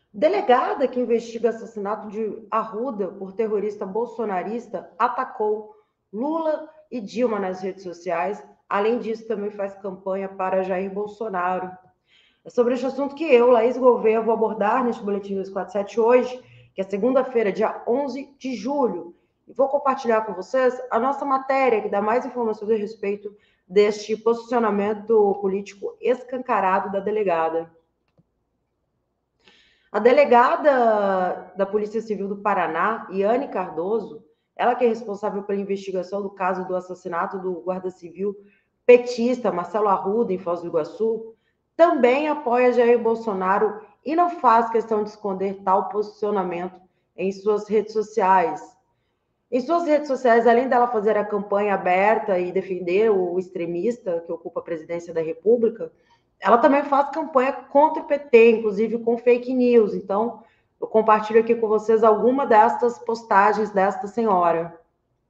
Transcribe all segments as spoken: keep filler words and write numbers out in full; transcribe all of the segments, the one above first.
Delegada que investiga assassinato de Arruda por terrorista bolsonarista atacou Lula e Dilma nas redes sociais. Além disso, também faz campanha para Jair Bolsonaro. É sobre este assunto que eu, Laís Gouveia, vou abordar neste Boletim duzentos e quarenta e sete hoje, que é segunda-feira, dia onze de julho. E vou compartilhar com vocês a nossa matéria, que dá mais informações a respeito deste posicionamento político escancarado da delegada. A delegada da Polícia Civil do Paraná, Iane Cardoso, ela que é responsável pela investigação do caso do assassinato do guarda civil petista Marcelo Arruda, em Foz do Iguaçu, também apoia Jair Bolsonaro e não faz questão de esconder tal posicionamento em suas redes sociais. Em suas redes sociais, além dela fazer a campanha aberta e defender o extremista que ocupa a presidência da República, ela também faz campanha contra o P T, inclusive com fake news. Então, eu compartilho aqui com vocês alguma destas postagens desta senhora.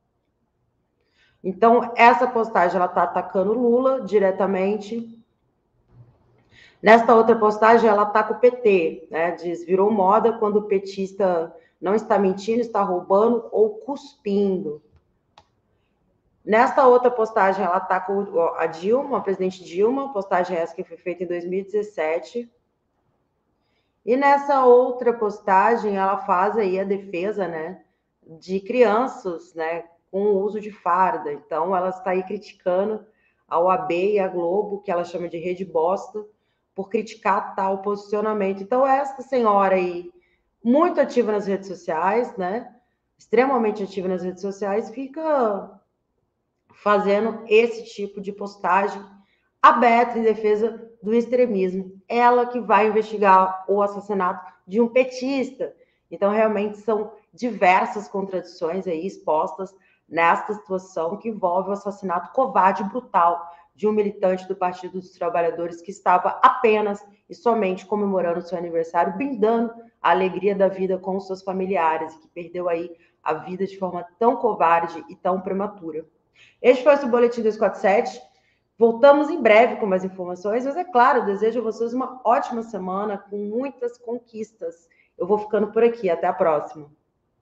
Então, essa postagem, ela está atacando Lula diretamente. Nesta outra postagem, ela ataca o P T, né? Diz, virou moda quando o petista não está mentindo, está roubando ou cuspindo. Nesta outra postagem, ela ataca a Dilma, a presidente Dilma, postagem essa que foi feita em dois mil e dezessete. E nessa outra postagem, ela faz aí a defesa, né, de crianças, né, com o uso de farda. Então, ela está aí criticando a O A B e a Globo, que ela chama de rede bosta, por criticar tal posicionamento. Então, essa senhora aí, muito ativa nas redes sociais, né, extremamente ativa nas redes sociais, fica fazendo esse tipo de postagem aberta em defesa do extremismo. Ela que vai investigar o assassinato de um petista. Então, realmente, são diversas contradições aí expostas nesta situação que envolve o assassinato covarde e brutal de um militante do Partido dos Trabalhadores que estava apenas e somente comemorando seu aniversário, brindando a alegria da vida com os seus familiares, que perdeu aí a vida de forma tão covarde e tão prematura. Este foi o Boletim duzentos e quarenta e sete. Voltamos em breve com mais informações, mas é claro, desejo a vocês uma ótima semana com muitas conquistas. Eu vou ficando por aqui. Até a próxima.